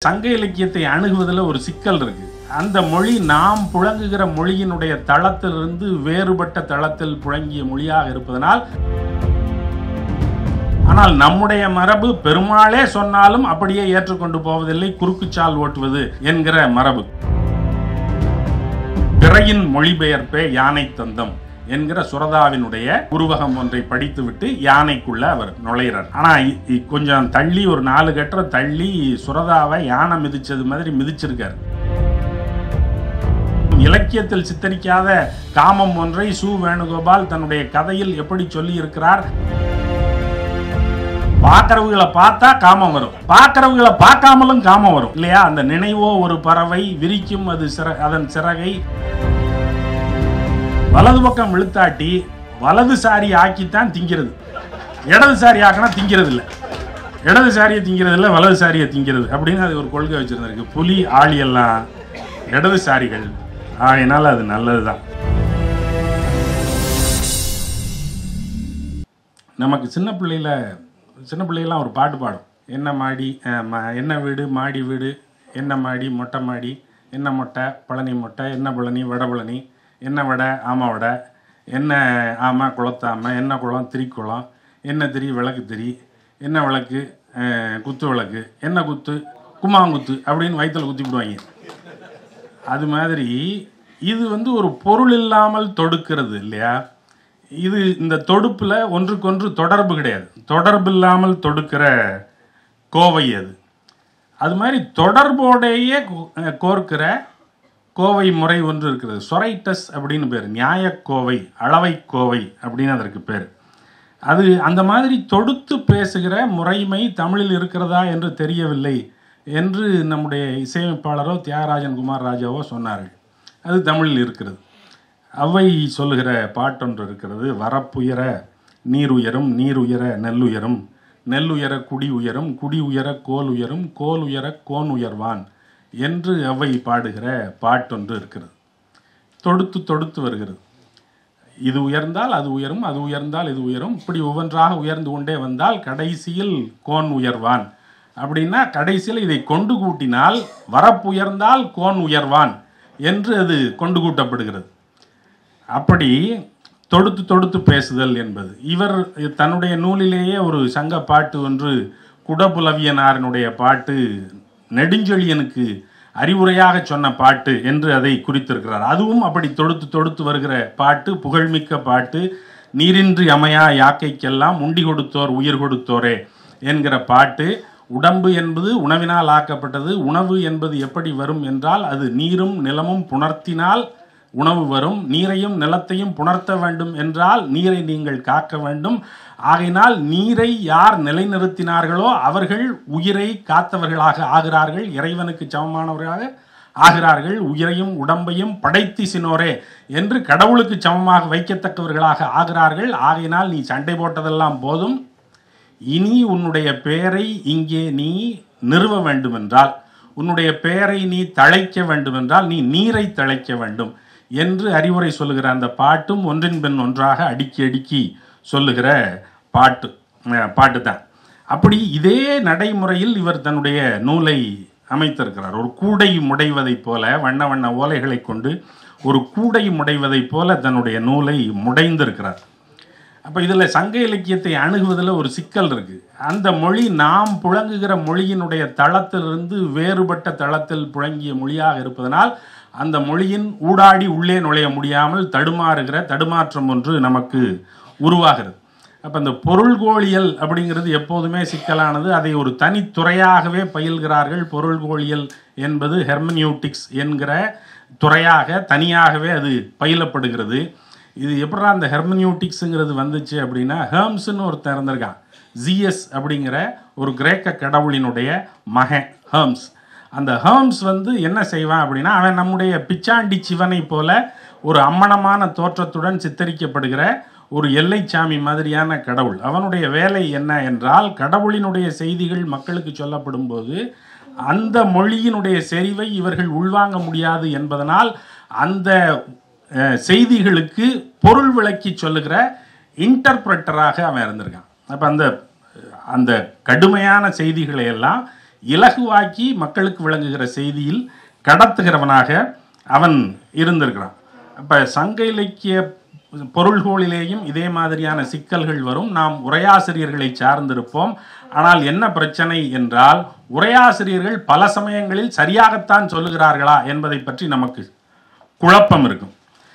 சங்க இலக்கியத்தை அணுகுவதில் ஒரு சிக்கல் இருக்கு. அந்த மொழி நாம் புழங்குகிற மொழியினுடைய தளத்திலிருந்து வேறுபட்ட தளத்தில் புழங்கிய மொழியாக இருப்பதனால், ஆனால் நம்முடைய மரபு பெருமாளே சொன்னாலும் அப்படியே ஏற்றுக்கொண்டு போவதில்லை, குறுக்குச்சால் ஓட்டுவது என்கிற மரபு. பிறையின் மொழிபெயர்ப்பே யானை தந்தம் என்கிற சுரதாவினுடைய உருவகம் ஒன்றை படித்துவிட்டு யானைக்குள்ள அவர் நுழைகிறார். ஆனா கொஞ்சம் தள்ளி ஒரு 4 கட்டுற தள்ளி சுரதாவை யானை மிதிச்சது மாதிரி மிதிச்சிருக்காரு. இலக்கியத்தில் சித்தரிக்காத காமம் ஒன்றை சு வேணுகோபால் தன்னுடைய கதையில் எப்படி சொல்லி இருக்கிறார். பார்க்கிறவங்களை பார்த்தா காமம் வரும், பார்க்கிறவங்களை பார்க்காமலும் காமம் வரும் இல்லையா? அந்த நினைவோ ஒரு பறவை விரிக்கும் அது அதன் சிறகை. வலது பக்கம் இழுத்தாட்டி வலதுசாரி ஆக்கித்தான் திங்கிறது, இடதுசாரி ஆக்கினா திங்கிறது இல்லை. இடதுசாரியை திங்கிறது இல்லை, வலதுசாரியை திங்கிறது அப்படின்னு அது ஒரு கொள்கை வச்சிருந்திருக்கு. புலி ஆளி எல்லாம் இடதுசாரிகள், அதனால அது நல்லதுதான். நமக்கு சின்ன பிள்ளைலாம் ஒரு பாட்டு பாடும். என்ன மாடி என்ன வீடு மாடி வீடு, என்ன மாடி மொட்டை மாடி, என்ன மொட்டை பழனி மொட்டை, என்ன பழனி வட பழனி, என்ன வடை ஆமை வடை, என்ன ஆமை குளத்தாமை, என்ன குளம் திரிக்குளம், என்ன திரி விளக்கு திரி, என்ன விளக்கு குத்து விளக்கு, என்ன குத்து கும்மாங்குத்து அப்படின்னு வயிற்றில் குத்தி விடுவாங்க. அது மாதிரி இது ஒரு பொருள் இல்லாமல் தொடுக்கிறது இல்லையா? இது இந்த தொடுப்பில் ஒன்றுக்கொன்று தொடர்பு கிடையாது, தொடர்பு இல்லாமல் தொடுக்கிற கோவை அது. அது மாதிரி தொடர்போடையே கோர்க்கிற கோவை முறை ஒன்று இருக்கிறது. சொரைட்டஸ் அப்படின்னு பேர், நியாயக்கோவை, அளவை கோவை அப்படின்னு அதற்கு பேர். அது அந்த மாதிரி தொடுத்து பேசுகிற முறைமை தமிழில் இருக்கிறதா என்று தெரியவில்லை என்று நம்முடைய இசையமைப்பாளரோ தியாகராஜன் குமார் ராஜாவோ சொன்னார்கள். அது தமிழில் இருக்கிறது. அவை சொல்லுகிற பாட்டொன்று இருக்கிறது. வரப்புயர நீர் உயரும், நீர் உயர நெல்லுயரும், நெல்லுயர குடி உயரும், குடி உயர கோல் உயரும், கோல் உயர கோன் உயர்வான் என்று அவை பாடுகிற பாட்டொன்று இருக்கிறது. தொடுத்து தொடுத்து வருகிறது. இது உயர்ந்தால் அது உயரும், அது உயர்ந்தால் இது உயரும், இப்படி ஒவ்வொன்றாக உயர்ந்து கொண்டே வந்தால் கடைசியில் கோன் உயர்வான் அப்படின்னா, கடைசியில் இதை கொண்டு கூட்டினால் வரப்புயர்ந்தால் கோன் உயர்வான் என்று அது கொண்டு கூட்டப்படுகிறது. அப்படி தொடுத்து தொடுத்து பேசுதல் என்பது. இவர் தன்னுடைய நூலிலேயே ஒரு சங்க பாட்டு ஒன்று, குடபுலவியனாரனுடைய பாட்டு, நெடுஞ்செழியனுக்கு அறிவுரையாக சொன்ன பாட்டு என்று அதை குறித்திருக்கிறார். அதுவும் அப்படி தொடுத்து தொடுத்து வருகிற பாட்டு, புகழ்மிக்க பாட்டு. நீரின்றி அமையா யாக்கைக்கெல்லாம் உண்டி கொடுத்தோர் உயிர் கொடுத்தோரே என்கிற பாட்டு. உடம்பு என்பது உணவினால் ஆக்கப்பட்டது. உணவு என்பது எப்படி வரும் என்றால், அது நீரும் நிலமும் புணர்த்தினால் உணவு வரும். நீரையும் நிலத்தையும் புணர்த்த வேண்டும் என்றால் நீரை நீங்கள் காக்க வேண்டும். ஆகையினால் நீரை யார் நிலைநிறுத்தினார்களோ அவர்கள் உயிரை காத்தவர்களாக ஆகிறார்கள், இறைவனுக்கு சமமானவர்களாக ஆகிறார்கள். உயிரையும் உடம்பையும் படைத்திசினோரே என்று கடவுளுக்கு சமமாக வைக்கத்தக்கவர்களாக ஆகிறார்கள். ஆகையினால் நீ சண்டை போட்டதெல்லாம் போதும், இனி உன்னுடைய பெயரை இங்கே நீ நிறுவ வேண்டுமென்றால், உன்னுடைய பெயரை நீ தழைக்க வேண்டுமென்றால் நீ நீரை தழைக்க வேண்டும் என்று அறிவுரை சொல்லுகிற அந்த பாட்டும் ஒன்றின் பின் ஒன்றாக அடுக்கி அடுக்கி சொல்லுகிற பாட்டு தான். அப்படி இதே நடைமுறையில் இவர் தன்னுடைய நூலை அமைத்திருக்கிறார். ஒரு கூடை முடைவதைப் போல, வண்ண வண்ண ஓலைகளை கொண்டு ஒரு கூடை முடைவதைப் போல தன்னுடைய நூலை முடைந்திருக்கிறார். அப்போ இதில் சங்க இலக்கியத்தை அணுகுவதில் ஒரு சிக்கல் இருக்குது. அந்த மொழி நாம் புழங்குகிற மொழியினுடைய தளத்திலிருந்து வேறுபட்ட தளத்தில் புழங்கிய மொழியாக இருப்பதனால் அந்த மொழியின் ஊடாடி உள்ளே நுழைய முடியாமல் தடுமாற்றம் ஒன்று நமக்கு உருவாகிறது. அப்போ இந்த பொருள்கோளியல் அப்படிங்கிறது எப்போதுமே சிக்கலானது. அதை ஒரு தனித்துறையாகவே பயில்கிறார்கள். பொருள்கோளியல் என்பது ஹெர்மனியூட்டிக்ஸ் என்கிற துறையாக தனியாகவே அது பயிலப்படுகிறது. இது எப்படா அந்த ஹெர்மனியூட்டிக்ஸுங்கிறது வந்துச்சு அப்படின்னா, ஹேர்ம்ஸ்ன்னு ஒருத்தர் இருந்திருக்கான். ஜிஎஸ் அப்படிங்கிற ஒரு கிரேக்க கடவுளினுடைய மகன் ஹேர்ம்ஸ். அந்த ஹேர்ம்ஸ் என்ன செய்வான் அப்படின்னா, அவன் நம்முடைய பிச்சாண்டி சிவனை போல ஒரு அம்மனமான தோற்றத்துடன் சித்தரிக்கப்படுகிற ஒரு எல்லைச்சாமி மாதிரியான கடவுள். அவனுடைய வேலை என்ன என்றால், கடவுளினுடைய செய்திகள் மக்களுக்கு சொல்லப்படும் போது அந்த மொழியினுடைய செறிவை இவர்கள் உள்வாங்க முடியாது என்பதனால் அந்த செய்திகளுக்கு பொருள் விளக்கி சொல்லுகிற இன்டர்பிரட்டராக அவன் இருந்திருக்கான். அப்போ அந்த கடுமையான செய்திகளை எல்லாம் இலகுவாக்கி மக்களுக்கு விளங்குகிற செய்தியில் கடத்துகிறவனாக அவன் இருந்திருக்கிறான். அப்போ சங்க இலக்கிய பொருள்களிலேயும் இதே மாதிரியான சிக்கல்கள் வரும். நாம் உரையாசிரியர்களை சார்ந்திருப்போம். ஆனால் என்ன பிரச்சனை என்றால், உரையாசிரியர்கள் பல சமயங்களில் சரியாகத்தான் சொல்லுகிறார்களா என்பதை பற்றி நமக்கு குழப்பம் இருக்கும்.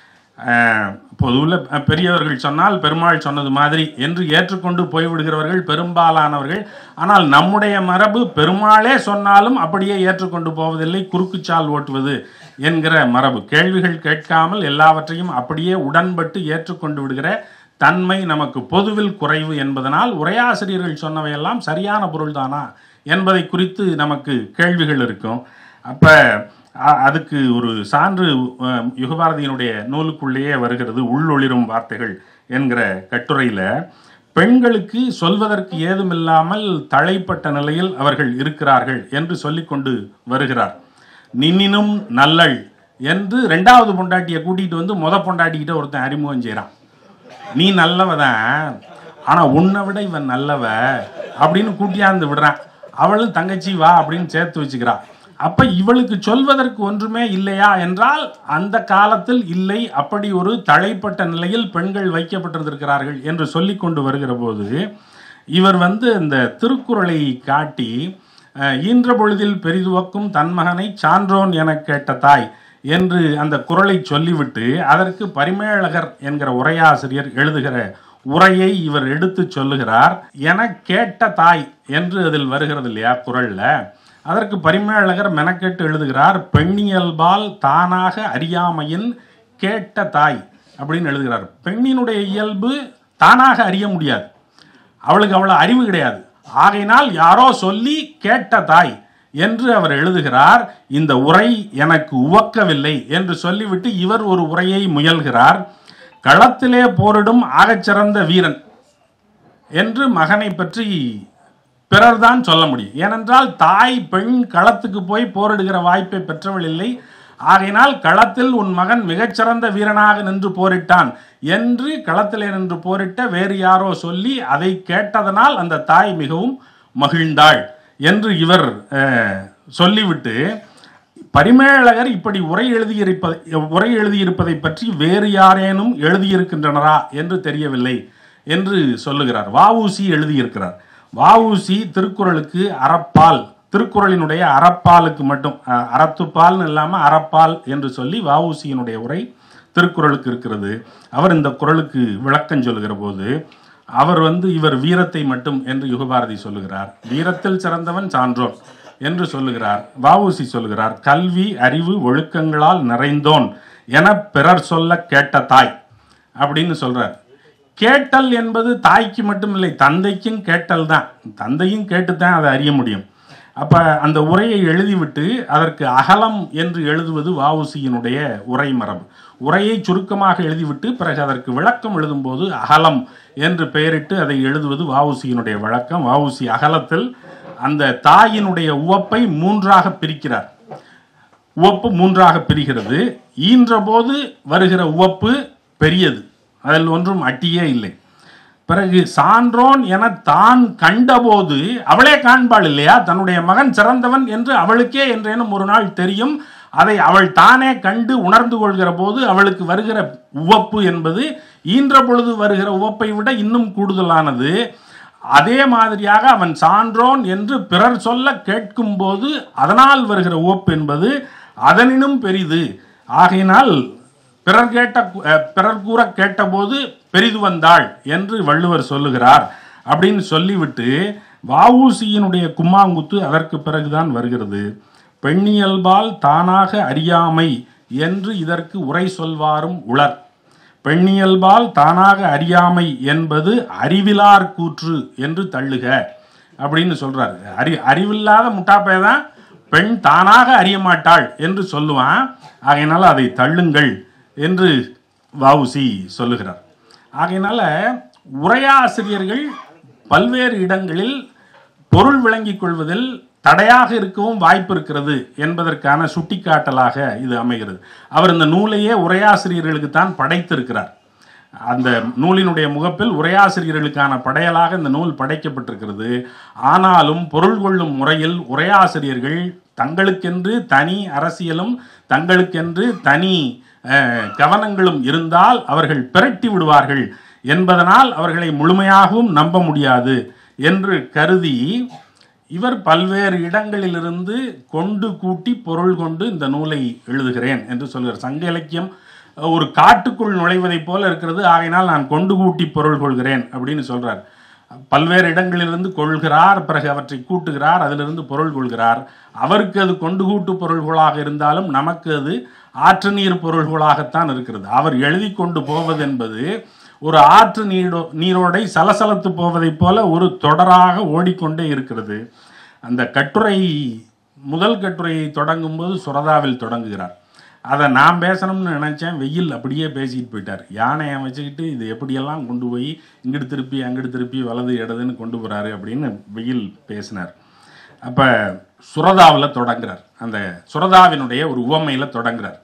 பொதுவில் பெரியவர்கள் சொன்னால் பெருமாள் சொன்னது மாதிரி என்று ஏற்றுக்கொண்டு போய்விடுகிறவர்கள் பெரும்பாலானவர்கள். ஆனால் நம்முடைய மரபு பெருமாளே சொன்னாலும் அப்படியே ஏற்றுக்கொண்டு போவதில்லை, குறுக்குச்சால் ஓட்டுவது என்கிற மரபு. கேள்விகள் கேட்காமல் எல்லாவற்றையும் அப்படியே உடன்பட்டு ஏற்றுக்கொண்டு விடுகிற தன்மை நமக்கு பொதுவில் குறைவு என்பதனால் உரையாசிரியர்கள் சொன்னவையெல்லாம் சரியான பொருள்தானா என்பதை குறித்து நமக்கு கேள்விகள் இருக்கும். அப்போ அதுக்கு ஒரு சான்று யுகபாரதியினுடைய நூலுக்குள்ளேயே வருகிறது. உள்ளொளிரும் வார்த்தைகள் என்கிற கட்டுரையில் பெண்களுக்கு சொல்வதற்கு ஏதுமில்லாமல் தளைப்பட்ட நிலையில் அவர்கள் இருக்கிறார்கள் என்று சொல்லிக்கொண்டு வருகிறார். நின்னினும் நல்லள் என்று ரெண்டாவது பொண்டாட்டியை கூட்டிகிட்டு வந்து பொண்டாட்டிக்கிட்ட ஒருத்தன் அறிமுகம் செய்கிறான். நீ நல்லவதான், ஆனால் உன்னை விட இவன் நல்லவ அப்படின்னு கூட்டியாந்து விடுறான். அவளும் தங்கச்சி வா அப்படின்னு சேர்த்து வச்சுக்கிறான். அப்ப இவளுக்கு சொல்வதற்கு ஒன்றுமே இல்லையா என்றால் அந்த காலத்தில் இல்லை. அப்படி ஒரு தளைப்பட்ட நிலையில் பெண்கள் வைக்கப்பட்டிருக்கிறார்கள் என்று சொல்லி கொண்டு வருகிற போது இவர் இந்த திருக்குறளை காட்டி, ஈன்ற பொழுதில் பெரிதுவக்கும் தன்மகனை சான்றோன் என கேட்ட தாய் என்று அந்த குறளை சொல்லிவிட்டு அதற்கு பரிமேலகர் என்கிற உரையாசிரியர் எழுதுகிற உரையை இவர் எடுத்து சொல்லுகிறார். என கேட்ட தாய் என்று அதில் வருகிறது இல்லையா குறள்ல, அதற்கு பரிமேலகர் மெனக்கெட்டு எழுதுகிறார். பெண்ணியல்பால் தானாக அறியாமையின் கேட்ட தாய் அப்படின்னு எழுதுகிறார். பெண்ணினுடைய இயல்பு தானாக அறிய முடியாது, அவளுக்கு அவ்வளவு அறிவு கிடையாது. ஆகையினால் யாரோ சொல்லி கேட்ட தாய் என்று அவர் எழுதுகிறார். இந்த உரை எனக்கு உவக்கவில்லை என்று சொல்லிவிட்டு இவர் ஒரு உரையை முயல்கிறார். களத்திலே போரிடும் ஆகச்சிறந்த வீரன் என்று மகனை பற்றி பிறர் தான் சொல்ல முடியும். ஏனென்றால் தாய் பெண் களத்துக்கு போய் போரிடுகிற வாய்ப்பை பெற்றவள் இல்லை. ஆகையினால் களத்தில் உன் மகன் மிகச்சிறந்த வீரனாக நின்று போரிட்டான் என்று களத்திலே நின்று போரிட்ட வேறு யாரோ சொல்லி அதை கேட்டதனால் அந்த தாய் மிகவும் மகிழ்ந்தாள் என்று இவர் சொல்லிவிட்டு, பரிமேலகர் இப்படி உரை எழுதியிருப்பதை பற்றி வேறு யாரேனும் எழுதியிருக்கின்றனரா என்று தெரியவில்லை என்று சொல்லுகிறார். வஉசி எழுதியிருக்கிறார். வஉசி திருக்குறளுக்கு அறப்பால், திருக்குறளினுடைய அறப்பாலுக்கு மட்டும், அறத்துப்பால்னு இல்லாமல் அறப்பால் என்று சொல்லி வஉசியினுடைய உரை திருக்குறளுக்கு இருக்கிறது. அவர் இந்த குறளுக்கு விளக்கம் சொல்லுகிற போது அவர் இவர் வீரத்தை மட்டும் என்று யுகபாரதி சொல்லுகிறார். வீரத்தில் சிறந்தவன் சான்றோன் என்று சொல்லுகிறார். வஉசி சொல்லுகிறார், கல்வி அறிவு ஒழுக்கங்களால் நிறைந்தோன் என பிறர் சொல்ல கேட்ட தாய் அப்படின்னு சொல்றார். கேட்டல் என்பது தாய்க்கு மட்டும் இல்லை, தந்தைக்கும் கேட்டல் தான். தந்தையும் கேட்டுத்தான் அதை அறிய முடியும். அப்ப அந்த உரையை எழுதிவிட்டு அதற்கு அகலம் என்று எழுதுவது வஉசியினுடைய உரை மரபு. உரையை சுருக்கமாக எழுதிவிட்டு பிறகு அதற்கு விளக்கம் எழுதும் போது அகலம் என்று பெயரிட்டு அதை எழுதுவது வஉசியினுடைய வழக்கம். வஉசி அகலத்தில் அந்த தாயினுடைய உவப்பை மூன்றாக பிரிக்கிறார். உவப்பு மூன்றாக பிரிகிறது. ஈன்ற போது வருகிற உவப்பு பெரியது, அதில் ஒன்றும் அட்டியே இல்லை. பிறகு சான்றோன் என தான் கண்டபோது அவளே காண்பாள் இல்லையா, தன்னுடைய மகன் சிறந்தவன் என்று அவளுக்கே என்றேனும் ஒரு நாள் தெரியும். அதை அவள் தானே கண்டு உணர்ந்து கொள்கிற போது அவளுக்கு வருகிற உவப்பு என்பது ஈன்ற பொழுது வருகிற உவப்பை விட இன்னும் கூடுதலானது. அதே மாதிரியாக அவன் சான்றோன் என்று பிறர் சொல்ல கேட்கும் போது அதனால் வருகிற உவப்பு என்பது அதனினும் பெரிது. ஆகையினால் பிறர் கூற கேட்டபோது பெரிது வந்தாள் என்று வள்ளுவர் சொல்லுகிறார் அப்படின்னு சொல்லிவிட்டு வஉசியினுடைய கும்மாங்குத்து அதற்கு பிறகுதான் வருகிறது. பெண்ணியல்பால் தானாக அறியாமை என்று இதற்கு உரை சொல்வாரும் உளர். பெண்ணியல்பால் தானாக அறியாமை என்பது அறிவிலார் கூற்று என்று தள்ளுக அப்படின்னு சொல்றாரு. அறிவில்லாத முட்டாப்பே தான் பெண் தானாக அறிய மாட்டாள் என்று சொல்லுவான். ஆகையினால அதை தள்ளுங்கள் என்று வஉசி சொல்லுகிறார். ஆகையினால உரையாசிரியர்கள் பல்வேறு இடங்களில் பொருள் விளங்கிக் கொள்வதில் தடையாக இருக்கவும் வாய்ப்பு இருக்கிறது என்பதற்கான சுட்டிக்காட்டலாக இது அமைகிறது. அவர் இந்த நூலையே உரையாசிரியர்களுக்கு தான் படைத்திருக்கிறார். அந்த நூலினுடைய முகப்பில் உரையாசிரியர்களுக்கான படையலாக இந்த நூல் படைக்கப்பட்டிருக்கிறது. ஆனாலும் பொருள் கொள்ளும் முறையில் உரையாசிரியர்கள் தங்களுக்கென்று தனி அரசியலும் தங்களுக்கென்று தனி கவனங்களும் இருந்தால் அவர்கள் பிரட்டி விடுவார்கள் என்பதனால் அவர்களை முழுமையாகவும் நம்ப முடியாது என்று கருதி இவர் பல்வேறு இடங்களிலிருந்து கொண்டு கூட்டி பொருள் கொண்டு இந்த நூலை எழுதுகிறேன் என்று சொல்கிறார். சங்க இலக்கியம் ஒரு காட்டுக்குள் நுழைவதைப் போல இருக்கிறது, ஆகையினால் நான் கொண்டு கூட்டி பொருள் கொள்கிறேன் அப்படின்னு சொல்றார். பல்வேறு இடங்களிலிருந்து கொள்கிறார், பிறகு அவற்றை கூட்டுகிறார், அதிலிருந்து பொருள் கொள்கிறார். அவருக்கு அது கொண்டு கூட்டு பொருள்களாக இருந்தாலும் நமக்கு அது ஆற்று நீர் பொருள்களாகத்தான் இருக்கிறது. அவர் எழுதி கொண்டு போவது என்பது ஒரு ஆற்று நீரோடை சலசலத்து போவதைப் போல ஒரு தொடராக ஓடிக்கொண்டே இருக்கிறது. அந்த கட்டுரை முதல் கட்டுரையை தொடங்கும் போது சுரதாவில் தொடங்குகிறார். அதை நான் பேசணும்னு நினச்சேன், வெயில் அப்படியே பேசிட்டு போயிட்டார். யானையை வச்சுக்கிட்டு இது எப்படியெல்லாம் கொண்டு போய் இங்கிட்டு திருப்பி அங்கிட்டு திருப்பி வலது இடதுன்னு கொண்டு போகிறாரு அப்படின்னு வெயில் பேசினார். அப்போ சுரதாவில் தொடங்குறார். அந்த சுரதாவினுடைய ஒரு உவமையில் தொடங்குறார்.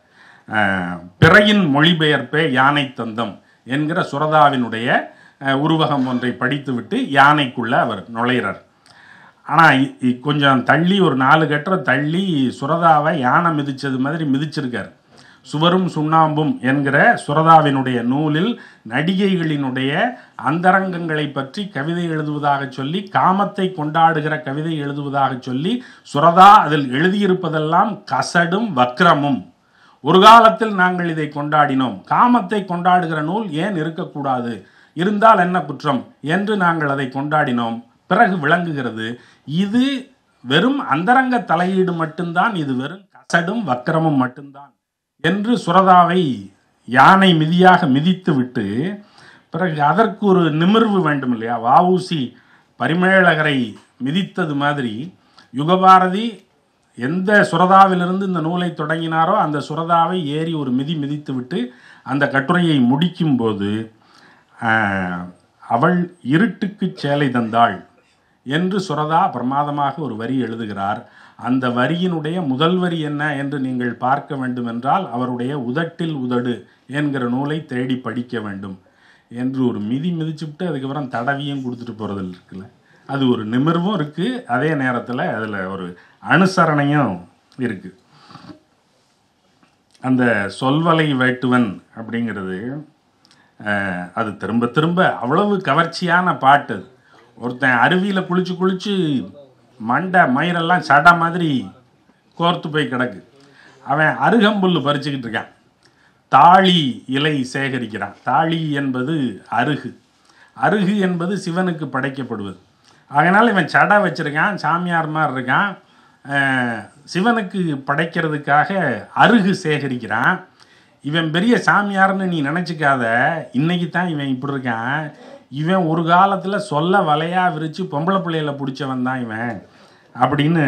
பிறையின் மொழிபெயர்ப்பே யானை தந்தம் என்கிற சுரதாவினுடைய உருவகம் ஒன்றை படித்துவிட்டு யானைக்குள்ளே அவர் நுழைகிறார். ஆனால் கொஞ்சம் தள்ளி ஒரு 4 கட்டுரை தள்ளி சுரதாவை யானை மிதித்தது மாதிரி மிதிச்சிருக்கார். சுவரும் சுண்ணாம்பும் என்கிற சுரதாவினுடைய நூலில் நடிகைகளினுடைய அந்தரங்கங்களை பற்றி கவிதை எழுதுவதாக சொல்லி, காமத்தை கொண்டாடுகிற கவிதை எழுதுவதாக சொல்லி சுரதா அதில் எழுதியிருப்பதெல்லாம் கசடும் வக்ரமும். ஒரு காலத்தில் நாங்கள் இதை கொண்டாடினோம், காமத்தை கொண்டாடுகிற நூல் ஏன் இருக்கக்கூடாது, இருந்தால் என்ன குற்றம் என்று நாங்கள் அதை கொண்டாடினோம். பிறகு விளங்குகிறது இது வெறும் அந்தரங்க தலையீடு மட்டும்தான், இது வெறும் கசடும் வக்கரமும் மட்டும்தான் என்று சுரதாவை யானை மிதியாக மிதித்து விட்டு பிறகு அதற்கு ஒரு நிமிர்வு வேண்டும் இல்லையா? வஉசி பரிமேலகரை மிதித்தது மாதிரி யுகபாரதி எந்த சுரதாவிலிருந்து இந்த நூலை தொடங்கினாரோ அந்த சுரதாவை ஏறி ஒரு மிதித்து விட்டு அந்த கட்டுரையை முடிக்கும்போது அவள் இருட்டுக்கு சேலை தந்தாள் என்று சுரதா பிரமாதமாக ஒரு வரி எழுதுகிறார். அந்த வரியினுடைய முதல் வரி என்ன என்று நீங்கள் பார்க்க வேண்டும் என்றால் அவருடைய உதட்டில் உதடு என்கிற நூலை தேடி படிக்க வேண்டும் என்று ஒரு மிதிச்சுவிட்டு அதுக்கப்புறம் தடவியும் கொடுத்துட்டு போகிறதில் இருக்குல்ல, அது ஒரு நிமிர்வும் இருக்குது, அதே நேரத்தில் அதில் ஒரு அனுசரணையும் இருக்குது. அந்த சொல்வலை வேட்டுவன் அப்படிங்கிறது அது திரும்ப திரும்ப அவ்வளவு கவர்ச்சியான பாட்டு. ஒருத்தன் அருவியில் குளிச்சு மண்டை மயிரெல்லாம் சடை மாதிரி கோர்த்து போய் கிடக்கு. அவன் அருகம்புல் பறிச்சுக்கிட்டு இருக்கான், தாழி இலை சேகரிக்கிறான். தாழி என்பது அருகு, அருகு என்பது சிவனுக்கு படைக்கப்படுவது. அதனால் இவன் சடை வச்சுருக்கான், சாமியார் மாதிரி இருக்கான், சிவனுக்கு படைக்கிறதுக்காக அருகு சேகரிக்கிறான். இவன் பெரிய சாமியார்னு நீ நினச்சிக்காத, இன்னைக்கு தான் இவன் இப்படி இருக்கான். இவன் ஒரு காலத்தில் சொல்ல வலையாக விரித்து பொம்பளை பிள்ளைகளை பிடிச்சவன் தான் இவன் அப்படின்னு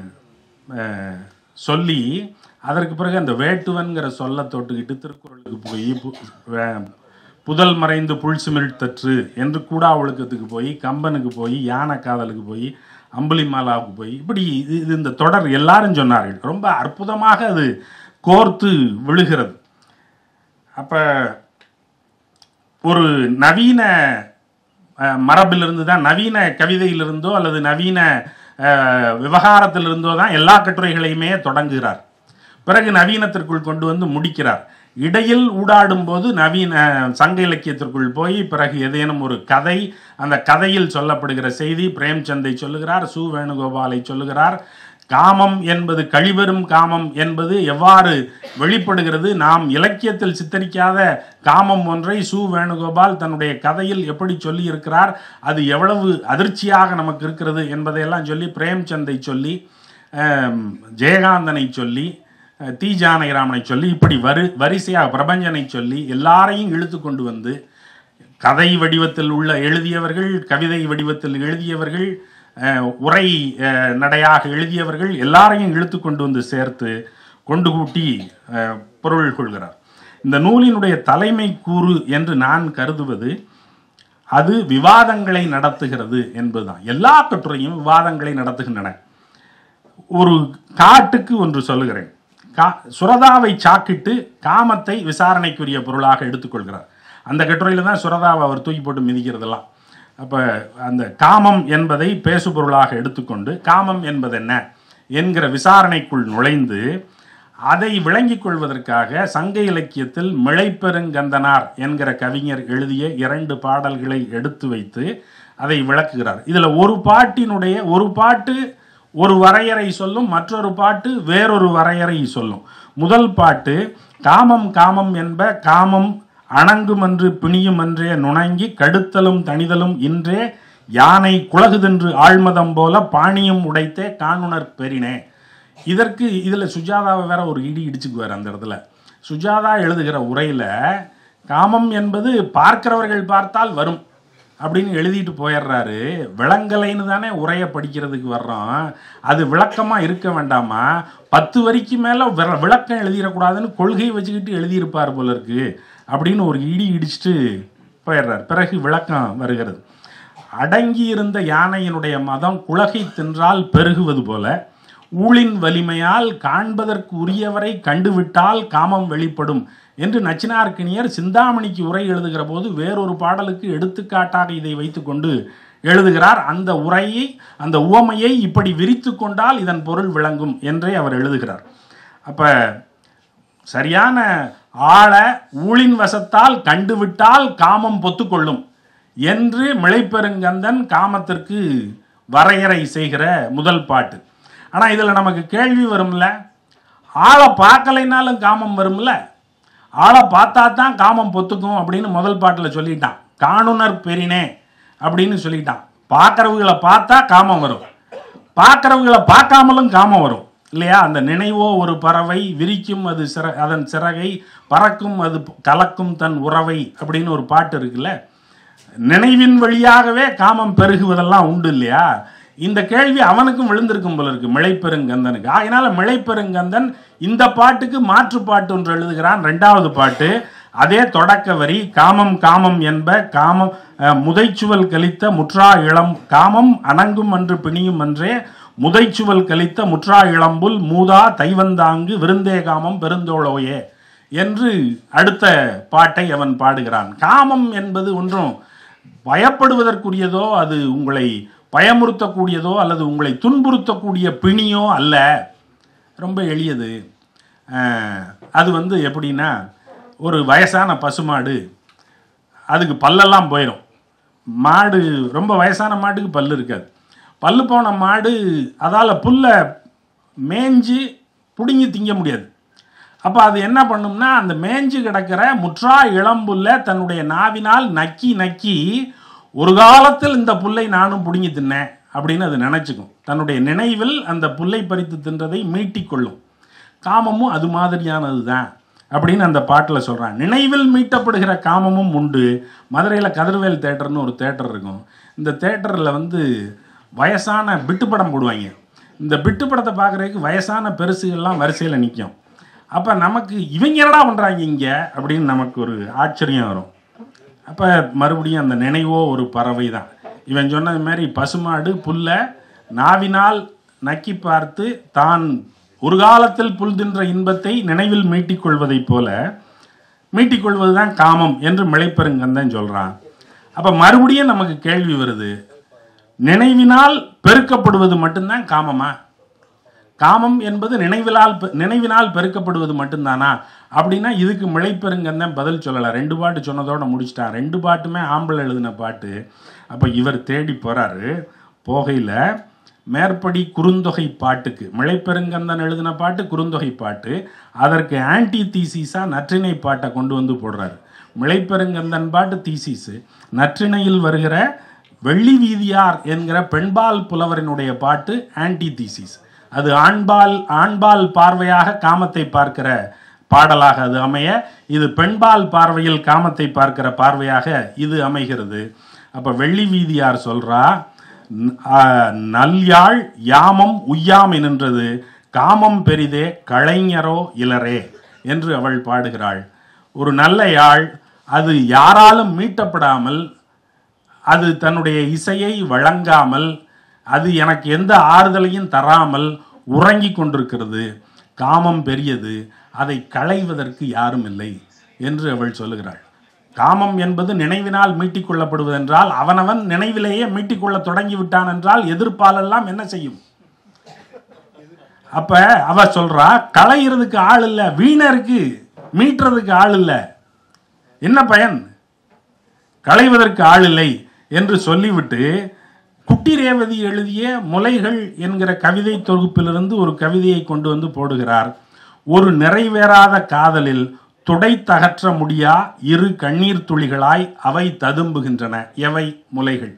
சொல்லி அதற்கு பிறகு அந்த வேட்டுவன்கிற சொல்ல தொட்டுக்கிட்டு திருக்குறளுக்கு போய் புதல் மறைந்து புல் சிமிழ்த்தற்று என்று கூடா ஒழுக்கத்துக்கு போய், கம்பனுக்கு போய், யானை காதலுக்கு போய், அம்புலிமாலாவுக்கு போய், இப்படி இது இந்த தொடர் எல்லாரும் சொன்னார்கள். ரொம்ப அற்புதமாக அது கோர்த்து விழுகிறது. அப்போ ஒரு நவீன மரபிலிருந்து தான், நவீன கவிதையிலிருந்தோ அல்லது நவீன விவகாரத்திலிருந்தோ தான் எல்லா கட்டுரைகளையுமே தொடங்குகிறார். பிறகு நவீனத்திற்குள் கொண்டு வந்து முடிக்கிறார். இடையில் ஊடாடும் போது நவீன சங்க இலக்கியத்திற்குள் போய் பிறகு ஏதேனும் ஒரு கதை, அந்த கதையில் சொல்லப்படுகிற செய்தி பிரேம்சந்தை சொல்லுகிறார், சு வேணுகோபாலை சொல்லுகிறார். காமம் என்பது கழிவெறும் காமம் என்பது எவ்வாறு வெளிப்படுகிறது, நாம் இலக்கியத்தில் சித்தரிக்காத காமம் ஒன்றை சு வேணுகோபால் தன்னுடைய கதையில் எப்படி சொல்லி இருக்கிறார், அது எவ்வளவு அதிர்ச்சியாக நமக்கு இருக்கிறது என்பதையெல்லாம் சொல்லி பிரேம்சந்தை சொல்லி, ஜெயகாந்தனை சொல்லி, தி ஜானகிராமனை சொல்லி, இப்படி வரிசையாக பிரபஞ்சனை சொல்லி எல்லாரையும் இழுத்து கொண்டு வந்து கதை வடிவத்தில் உள்ள எழுதியவர்கள், கவிதை வடிவத்தில் எழுதியவர்கள், உரை நடையாக எழுதியவர்கள் எல்லாரையும் இழுத்து கொண்டு வந்து சேர்த்து கொண்டு கூட்டி பொருள் கொள்கிறார். இந்த நூலினுடைய தலைமை கூறு என்று நான் கருதுவது அது விவாதங்களை நடத்துகிறது என்பதுதான். எல்லா கட்டுரையும் விவாதங்களை நடத்துகின்றன. ஒரு காட்டுக்கு ஒன்று சொல்லுகிறேன். சுரதாவை சாக்கிட்டு காமத்தை விசாரணைக்குரிய பொருளாக எடுத்துக்கொள்கிறார். அந்த கட்டுரையில் தான் சுரதாவை அவர் தூக்கி போட்டு மிதிக்கிறதெல்லாம். அப்போ அந்த காமம் என்பதை பேசுபொருளாக எடுத்துக்கொண்டு காமம் என்பது என்ன என்கிற விசாரணைக்குள் நுழைந்து அதை விளங்கிக் கொள்வதற்காக சங்க இலக்கியத்தில் மிளைப்பெருங்கந்தனார் என்கிற கவிஞர் எழுதிய 2 பாடல்களை எடுத்து வைத்து அதை விளக்குகிறார். இதில் ஒரு பாட்டு ஒரு வரையறை சொல்லும், மற்றொரு பாட்டு வேறொரு வரையறை சொல்லும். முதல் பாட்டு காமம் காமம் என்ப காமம் அணங்குமன்று பிணியுமன்றே நுணங்கி கடுத்தலும் தனிதலும் இன்றே யானை குலகுதென்று ஆழ்மதம் போல பாணியும் உடைத்தே காணுணர் பெறினே. இதில் சுஜாதாவை வேற ஒரு இடிச்சுக்குவார். அந்த இடத்துல சுஜாதா எழுதுகிற உரையில் காமம் என்பது பார்க்கிறவர்கள் பார்த்தால் வரும் அப்படின்னு எழுதிட்டு போயிடுறாரு. விளங்கலைன்னு தானே உரையை படிக்கிறதுக்கு வர்றோம், அது விளக்கமாக இருக்க வேண்டாமா? 10 வரிக்கு மேலே விளக்கம் எழுதிடக்கூடாதுன்னு கொள்கை வச்சுக்கிட்டு எழுதியிருப்பார் போல இருக்கு அப்படின்னு ஒரு இடிச்சுட்டு போயிடுறார். பிறகு விளக்கம் வருகிறது. அடங்கி இருந்த யானையினுடைய மதம் குலகை தின்றால் பெருகுவது போல ஊழின் வலிமையால் காண்பதற்கு உரியவரை கண்டுவிட்டால் காமம் வெளிப்படும் என்று நச்சினார்க்கினியர் சிந்தாமணிக்கு உரை எழுதுகிற போது வேறொரு பாடலுக்கு எடுத்துக்காட்டாக இதை வைத்துக்கொண்டு எழுதுகிறார். அந்த உரையை, அந்த உவமையை இப்படி விரித்து கொண்டால் இதன் பொருள் விளங்கும் என்றே அவர் எழுதுகிறார். அப்போ சரியான ஆளை ஊழின் வசத்தால் கண்டுவிட்டால் காமம் பொத்துக்கொள்ளும் என்று மிளைப்பெருங்கந்தன் காமத்திற்கு வரையறை செய்கிற முதல் பாட்டு. ஆனால் இதில் நமக்கு கேள்வி வரும்ல, ஆளை பார்க்கலைனாலும் காமம் வரும்ல, ஆளை பார்த்தா தான் காமம் பொத்துக்கும் அப்படின்னு முதல் பாட்டில் சொல்லிட்டான். காணுணர் பெறினே அப்படின்னு சொல்லிட்டான். பார்க்குறவங்களை பார்த்தா காமம் வரும், பார்க்குறவங்களை பார்க்காமலும் காமம் வரும் இல்லையா? அந்த நினைவோ ஒரு பறவை விரிக்கும் அது அதன் சிறகை பறக்கும் அது கலக்கும் தன் உறவை அப்படின்னு ஒரு பாட்டு இருக்குல்ல. நினைவின் வழியாகவே காமம் பெருகுவதெல்லாம் உண்டு இல்லையா? இந்த கேள்வி அவனுக்கும் விழுந்திருக்கும் போல இருக்கு மிளைப்பெருங்கந்தனுக்கு. அதனால மிளைப்பெருங்கந்தன் இந்த பாட்டுக்கு மாற்று பாட்டு ஒன்று எழுதுகிறான். 2வது பாட்டு அதே தொடக்க வரி காமம் காமம் என்ப காமம் முதைச்சுவல் கழித்த முற்றா இளம் காமம் அணங்கும் அன்று பிணியும் அன்றே முதைச்சுவல் கழித்த முற்றா இளம்புல் மூதா தைவந்தாங்கு விருந்தே காமம் பெருந்தோளோயே என்று அடுத்த பாட்டை அவன் பாடுகிறான். காமம் என்பது ஒன்றும் பயப்படுவதற்குரியதோ, அது உங்களை பயமுறுத்தக்கூடியதோ அல்லது உங்களை துன்புறுத்தக்கூடிய பிணியோ அல்ல. ரொம்ப எளியது. அது எப்படின்னா, ஒரு வயசான பசுமாடு, அதுக்கு பல்லெல்லாம் போயிடும். மாடு ரொம்ப வயசான மாட்டுக்கு பல்லு இருக்காது. பல்லு போன மாடு அதால் புல்லை மேய்ஞ்சி பிடுங்கி திங்க முடியாது. அப்போ அது என்ன பண்ணும்னா, அந்த மேய்ஞ்சி கிடக்கிற முற்றா இளம்புல்லை தன்னுடைய நாவினால் நக்கி நக்கி ஒரு காலத்தில் இந்த புல்லை நானும் பிடுங்கி தின்னேன் அப்படின்னு அது நினச்சிக்கும். தன்னுடைய நினைவில் அந்த புல்லை பறித்து தின்றதை மீட்டிக்கொள்ளும். காமமும் அது மாதிரியானது தான் அப்படின்னு அந்த பாட்டில் சொல்கிறான். நினைவில் மீட்டப்படுகிற காமமும் உண்டு. மதுரையில் கதிர்வேல் தேட்டர்னு ஒரு தேட்டர் இருக்கும். இந்த தேட்டரில் வயசான பிட்டு படம் போடுவாங்க. இந்த பிட்டு படத்தை பார்க்குறதுக்கு வயசான பெருசுகள்லாம் வரிசையில் நிற்கும். அப்போ நமக்கு இவங்க என்னடா பண்ணுறாங்க இங்கே அப்படின்னு நமக்கு ஒரு ஆச்சரியம் வரும். அப்போ மறுபடியும் அந்த நினைவோ ஒரு பறவை தான். இவன் சொன்னது மாதிரி பசுமாடு புல்லை நாவினால் நக்கி பார்த்து தான் ஒரு காலத்தில் புல் தின்ற இன்பத்தை நினைவில் மீட்டிக்கொள்வதைப் போல மீட்டிக்கொள்வது தான் காமம் என்று மிளைப்பெருங்கந்தன் சொல்கிறான். அப்போ மறுபடியும் நமக்கு கேள்வி வருது, நினைவினால் பெருக்கப்படுவது மட்டும்தான் காமமா? காமம் என்பது நினைவினால் பெருக்கப்படுவது மட்டும்தானா அப்படின்னா இதுக்கு மிளைப்பெருங்கந்தன் பதில் சொல்லலை. 2 பாட்டு சொன்னதோடு முடிச்சிட்டான். 2 பாட்டுமே ஆம்பளை எழுதின பாட்டு. அப்போ இவர் தேடி போகிறாரு. போகையில் மேற்படி குறுந்தொகை பாட்டுக்கு மிளைப்பெருங்கந்தன் எழுதின பாட்டு குறுந்தொகை பாட்டு, அதற்கு ஆன்டி தீசிஸாக நற்றிணை பாட்டை கொண்டு வந்து போடுறாரு. மிளைப்பெருங்கந்தன் பாட்டு தீசிஸு, நற்றிணையில் வருகிற வெள்ளி வீதியார் என்கிற பெண்பால் புலவரினுடைய பாட்டு ஆன்டி தீசிஸ். அது ஆண்பால் பார்வையாக காமத்தை பார்க்கிற பாடலாக அது அமைய, இது பெண்பால் பார்வையில் காமத்தை பார்க்கிற பார்வையாக இது அமைகிறது. அப்போ வெள்ளி வீதியார் சொல்றா, நல்யாழ் யாமம் உய்யாமை நின்றது காமம் பெரிதே கலைஞரோ இலரே என்று அவள் பாடுகிறாள். ஒரு நல்ல யாழ் அது யாராலும் மீட்டப்படாமல், அது தன்னுடைய இசையை வழங்காமல், அது எனக்கு எந்த ஆறுதலையும் தராமல் உறங்கி கொண்டிருக்கிறது. காமம் பெரியது, அதை களைவதற்கு யாரும் இல்லை என்று அவள் சொல்லுகிறாள். காமம் என்பது நினைவினால் மீட்டிக் கொள்ளப்படுவதென்றால் அவனவன் நினைவிலேயே மீட்டிக்கொள்ள தொடங்கி விட்டான் என்றால் எதிர்ப்பாலெல்லாம் என்ன செய்யும்? அப்ப அவ சொல்றா, களையிறதுக்கு ஆள் இல்லை, வீணருக்கு மீட்டுறதுக்கு ஆள் இல்லை, என்ன பயன்? களைவதற்கு ஆள் இல்லை என்று சொல்லிவிட்டு குட்டி ரேவதி எழுதிய முலைகள் என்கிற கவிதை தொகுப்பிலிருந்து ஒரு கவிதையை கொண்டு வந்து போடுகிறார். ஒரு நிறைவேறாத காதலில் துடைத்தகற்ற முடியா இரு கண்ணீர் துளிகளாய் அவை ததும்புகின்றன. எவை? முலைகள்.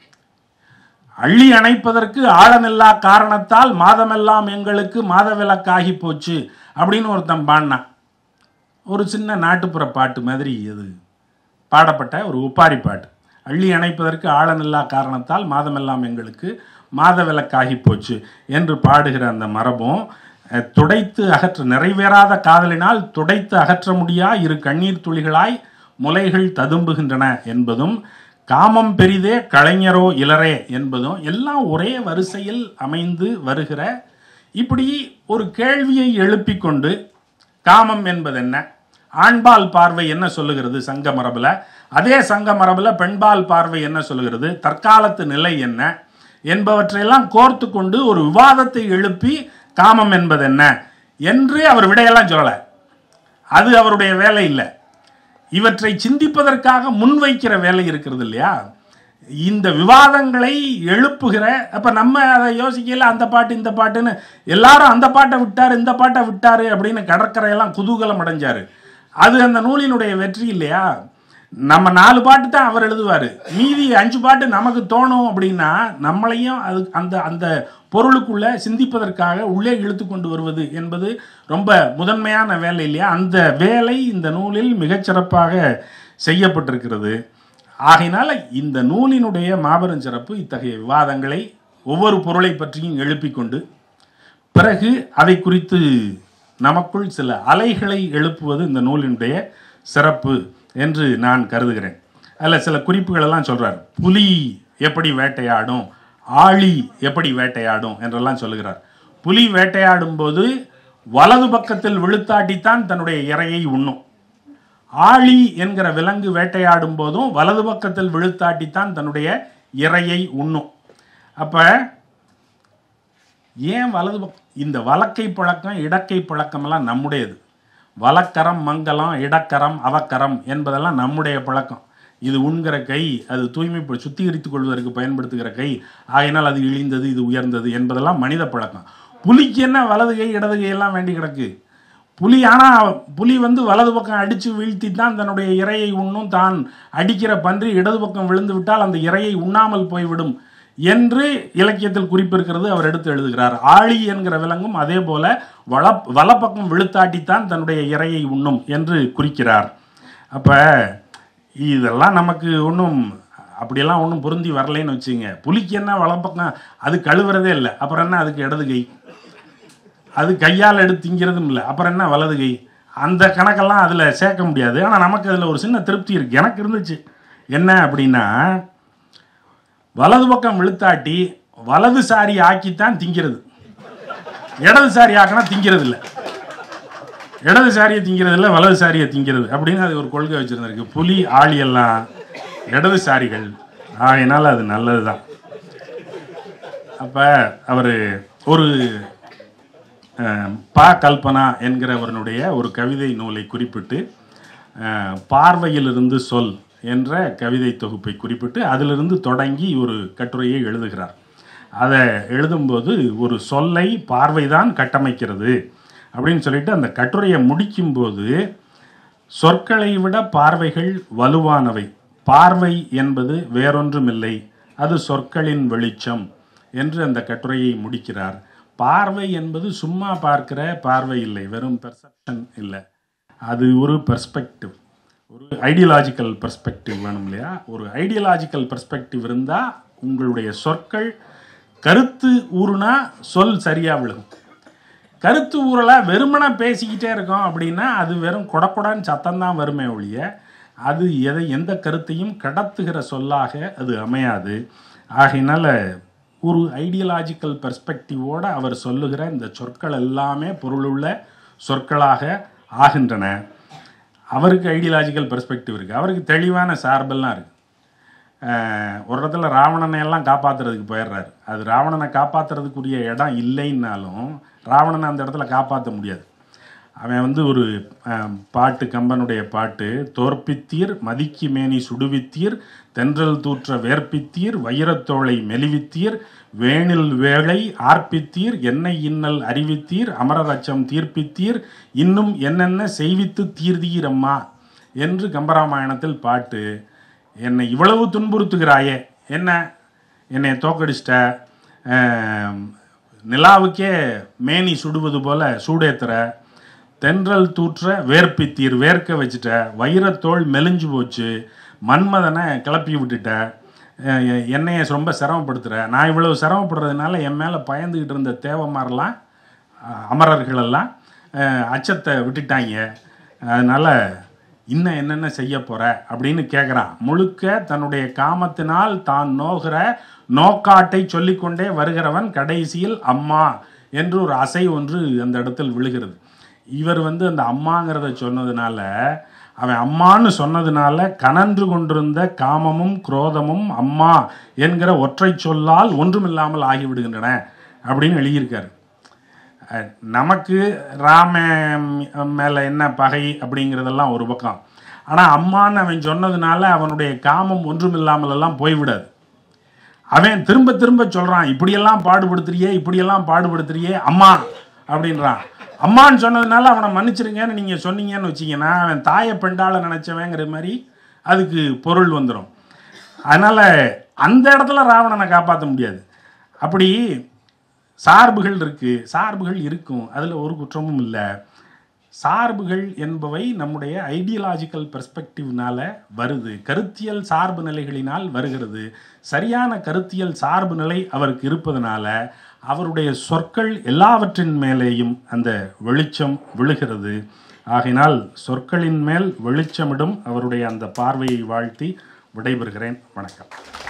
அள்ளி அணைப்பதற்கு ஆழமில்லா காரணத்தால் மாதமெல்லாம் எங்களுக்கு மாதவிலக்காகி போச்சு அப்படின்னு ஒருத்தன் பாடினான். ஒரு சின்ன நாட்டுப்புற பாட்டு மாதிரி அது பாடப்பட்ட ஒரு ஒப்பாரி பாட்டு. அள்ளி அணைப்பதற்கு ஆழமில்லா காரணத்தால் மாதமெல்லாம் எங்களுக்கு மாதவிலக்காகி போச்சு என்று பாடுகிற அந்த மரபும், துடைத்து அகற்ற நிறைவேறாத காதலினால் துடைத்து அகற்ற முடியா இரு கண்ணீர் துளிகளாய் முலைகள் ததும்புகின்றன என்பதும், காமம் பெரிதே கலைஞரோ இளரே என்பதும் எல்லாம் ஒரே வரிசையில் அமைந்து வருகிற இப்படி ஒரு கேள்வியை எழுப்பிக் கொண்டு, காமம் என்பது என்ன, ஆண்பால் பார்வை என்ன சொல்லுகிறது சங்க மரபுல, அதே சங்க மரபுல பெண்பால் பார்வை என்ன சொல்லுகிறது, தற்காலத்து நிலை என்ன என்பவற்றையெல்லாம் கோர்த்து கொண்டு ஒரு விவாதத்தை எழுப்பி காமம் என்பது என்ன என்று அவர் விடையெல்லாம் சொல்லலை. அது அவருடைய வேலை இல்லை. இவற்றை சிந்திப்பதற்காக முன்வைக்கிற வேலை இருக்கிறது இல்லையா? இந்த விவாதங்களை எழுப்புகிற, அப்ப நம்ம அதை யோசிக்கல, அந்த பாட்டு இந்த பாட்டுன்னு எல்லாரும் அந்த பாட்டை விட்டாரு இந்த பாட்டை விட்டாரு அப்படின்னு கடற்கரையெல்லாம் குதூகலம் அடைஞ்சாரு. அது அந்த நூலினுடைய வெற்றி இல்லையா? நம்ம 4 பாட்டு தான் அவர் எழுதுவார், மீதி 5 பாட்டு நமக்கு தோணும் அப்படின்னா நம்மளையும் அது அந்த அந்த பொருளுக்குள்ள சிந்திப்பதற்காக உள்ளே இழுத்து கொண்டு வருவது என்பது ரொம்ப முதன்மையான வேலை இல்லையா? அந்த வேலை இந்த நூலில் மிகச்சிறப்பாக செய்யப்பட்டிருக்கிறது. ஆகையினால இந்த நூலினுடைய மாபெரும் சிறப்பு இத்தகைய விவாதங்களை ஒவ்வொரு பொருளை பற்றியும் எழுப்பிக்கொண்டு பிறகு அதை குறித்து நமக்குள் சில அலைகளை எழுப்புவது இந்த நூலினுடைய சிறப்பு என்று நான் கருதுகிறேன். அதில் சில குறிப்புகள் எல்லாம் சொல்றார். புலி எப்படி வேட்டையாடும், ஆழி எப்படி வேட்டையாடும் என்றெல்லாம் சொல்லுகிறார். புலி வேட்டையாடும் போது வலது பக்கத்தில் விழுத்தாட்டித்தான் தன்னுடைய இரையை உண்ணும். ஆழி என்கிற விலங்கு வேட்டையாடும் போதும் வலது பக்கத்தில் விழுத்தாட்டித்தான் தன்னுடைய இரையை உண்ணும். அப்ப ஏன் வலது பக்கம்? இந்த வலக்கை பழக்கம் இடக்கை பழக்கம் எல்லாம் நம்முடையது. வலக்கரம் மங்கலம், இடக்கரம் அவக்கரம் என்பதெல்லாம் நம்முடைய பழக்கம். இது உண்கிற கை, அது தூய்மை சுத்திகரித்துக் கொள்வதற்கு பயன்படுத்துகிற கை, ஆகையினால் அது இழிந்தது இது உயர்ந்தது என்பதெல்லாம் மனித பழக்கம். புலிக்கு என்ன வலது கை இடது கை எல்லாம் வேண்டி கிடக்கு? புலி புலி வலது பக்கம் அடித்து வீழ்த்தி தான் தன்னுடைய இரையை உண்ணும். தான் அடிக்கிற பன்றி இடது பக்கம் விழுந்து விட்டால் அந்த இரையை உண்ணாமல் போய்விடும் என்று இலக்கியத்தில் குறிப்பிருக்கிறது. அவர் எடுத்து எழுதுகிறார். ஆழி என்கிற விலங்கும் அதே போல வலப்பக்கம் விழுத்தாட்டித்தான் தன்னுடைய இரையை உண்ணும் என்று குறிக்கிறார். அப்ப இதெல்லாம் நமக்கு ஒன்றும் அப்படியெல்லாம் ஒன்றும் பொருந்தி வரலைன்னு வச்சுங்க. புலிக்கு என்ன வலப்பக்கம், அது கழுவுறதே இல்லை, அப்புறம் என்ன அதுக்கு இடது கை, அது கையால் எடுத்து திங்கிறதும் இல்லை, அப்புறம் என்ன வலது கை, அந்த கணக்கெல்லாம் அதில் சேர்க்க முடியாது. ஆனால் நமக்கு அதில் ஒரு சின்ன திருப்தி இருக்கு. எனக்கு இருந்துச்சு. என்ன அப்படின்னா, வலது பக்கம் விழுத்தாட்டி வலதுசாரி ஆக்கித்தான் திங்கிறது, இடதுசாரி ஆக்கினா திங்கிறது இல்லை. இடதுசாரியை திங்கிறது இல்லை, வலதுசாரியை திங்கிறது அப்படின்னு அது ஒரு கொள்கை வச்சிருந்திருக்கு. புலி ஆளி எல்லாம் இடதுசாரிகள், ஆகையினால் அது நல்லது தான். அப்போ அவர் ஒரு பா கல்பனா என்கிறவனுடைய ஒரு கவிதை நூலை குறிப்பிட்டு, பார்வையிலிருந்து சொல் என்ற கவிதை தொகுப்பை குறிப்பிட்டு அதிலிருந்து தொடங்கி ஒரு கட்டுரையை எழுதுகிறார். அதை எழுதும்போது ஒரு சொல்லை பார்வைதான் கட்டமைக்கிறது அப்படின்னு சொல்லிட்டு அந்த கட்டுரையை முடிக்கும்போது, சொற்களை விட பார்வைகள் வலுவானவை, பார்வை என்பது வேறொன்றுமில்லை, அது சொற்களின் வெளிச்சம் என்று அந்த கட்டுரையை முடிக்கிறார். பார்வை என்பது சும்மா பார்க்கிற பார்வை இல்லை, வெறும் பெர்செப்ஷன் இல்லை, அது ஒரு பெர்ஸ்பெக்டிவ், ஒரு ஐடியாலஜிக்கல் பெர்ஸ்பெக்டிவ் வேணும் இல்லையா? ஒரு ஐடியாலஜிக்கல் பெர்ஸ்பெக்டிவ் இருந்தால் உங்களுடைய சொற்கள் கருத்து ஊறுனா சொல் சரியாக விழுகும். கருத்து ஊறலாக வெறுமனா பேசிக்கிட்டே இருக்கோம் அப்படின்னா அது வெறும் கொடக்கொடான்னு சத்தம்தான் வருமே ஒழிய அது எந்த கருத்தையும் கடத்துகிற சொல்லாக அது அமையாது. ஆகையினால ஒரு ஐடியாலஜிக்கல் பெர்ஸ்பெக்டிவோடு அவர் சொல்லுகிற இந்த சொற்கள் எல்லாமே பொருளுள்ள சொற்களாக ஆகின்றன. அவருக்கு ஐடியாலஜிக்கல் பெர்ஸ்பெக்டிவ் இருக்குது, அவருக்கு தெளிவான சார்பெல்லாம் இருக்குது. ஒரு இடத்துல ராவணனை எல்லாம் காப்பாற்றுறதுக்கு போயிடுறாரு. அது ராவணனை காப்பாற்றுறதுக்குரிய இடம் இல்லைன்னாலும் ராவணனை அந்த இடத்துல காப்பாற்ற முடியாது. அவன் ஒரு பாட்டு, கம்பனுடைய பாட்டு, தோற்பித்தீர் மதிக்கு மேனி சுடுவித்தீர், தென்றல் தூற்ற வேர்ப்பித்தீர், வைரத்தோளை மெலிவித்தீர், வேணில் வேளை ஆர்ப்பித்தீர், என்னை இன்னல் அறிவித்தீர், அமரரச்சம் தீர்ப்பித்தீர், இன்னும் என்னென்ன செய்வித்து தீர்தீர் அம்மா என்று கம்பராமாயணத்தில் பாட்டு. என்னை இவ்வளவு துன்புறுத்துகிறாயே, என்னை தோக்கடிச்சிட்ட, நிலாவுக்கே மேனி சுடுவது போல சூடேத்துற, தென்றல் தூற்ற வேர்ப்பித்தீர் வேர்க்க வச்சுட்ட, வைரத்தோள் மெலிஞ்சு போச்சு, மன்மதனை கிளப்பி விட்டுட்ட, என்னைய ரொம்ப சிரமப்படுத்துகிற. நான் இவ்வளவு சிரமப்படுறதுனால என் மேலே பயந்துக்கிட்டு இருந்த தேவமாரெல்லாம், அமரர்களெல்லாம் அச்சத்தை விட்டுட்டாங்க. அதனால் இன்னும் என்னென்ன செய்ய போகிற அப்படின்னு கேட்குறான். முழுக்க தன்னுடைய காமத்தினால் தான் நோகிற நோக்காட்டை சொல்லிக்கொண்டே வருகிறவன் கடைசியில் அம்மா என்று ஒரு அசை ஒன்று அந்த இடத்தில் விழுகிறது. இவர் அந்த அம்மாங்கிறத சொன்னதுனால, அவன் அம்மான்னு சொன்னதுனால கனன்று கொண்டிருந்த காமமும் குரோதமும் அம்மா என்கிற ஒற்றை சொல்லால் ஒன்றுமில்லாமல் ஆகிவிடுகின்றன அப்படின்னு எழுதியிருக்காரு. நமக்கு ராம மேலே என்ன பகை அப்படிங்கிறதெல்லாம் ஒரு பக்கம். ஆனால் அம்மான்னு அவன் சொன்னதுனால அவனுடைய காமம் ஒன்றுமில்லாமலெல்லாம் போய்விடாது. அவன் திரும்ப திரும்ப சொல்கிறான், இப்படியெல்லாம் பாடுபடுத்துறியே அம்மா அப்படின்றான். அம்மான்னு சொன்னதுனால அவனை மன்னிச்சிருங்கன்னு நீங்கள் சொன்னீங்கன்னு வச்சிங்கன்னா, அவன் தாயை பெண்டாளை நினச்சவங்கிற மாதிரி அதுக்கு பொருள் வந்துடும். அதனால் அந்த இடத்துல ராவணனை காப்பாற்ற முடியாது. அப்படி சார்புகள் இருக்குது, சார்புகள் இருக்கும், அதில் ஒரு குற்றமும் இல்லை. சார்புகள் என்பவை நம்முடைய ஐடியாலஜிக்கல் பெர்ஸ்பெக்டிவ்னால் வருது, கருத்தியல் சார்பு நிலைகளினால் வருகிறது. சரியான கருத்தியல் சார்பு நிலை அவருக்கு இருப்பதனால அவருடைய சொற்கள் எல்லாவற்றின் மேலேயும் அந்த வெளிச்சம் விழுகிறது. ஆகையினால் சொற்களின் மேல் வெளிச்சமிடும் அவருடைய அந்த பார்வையை வாழ்த்தி விடைபெறுகிறேன். வணக்கம்.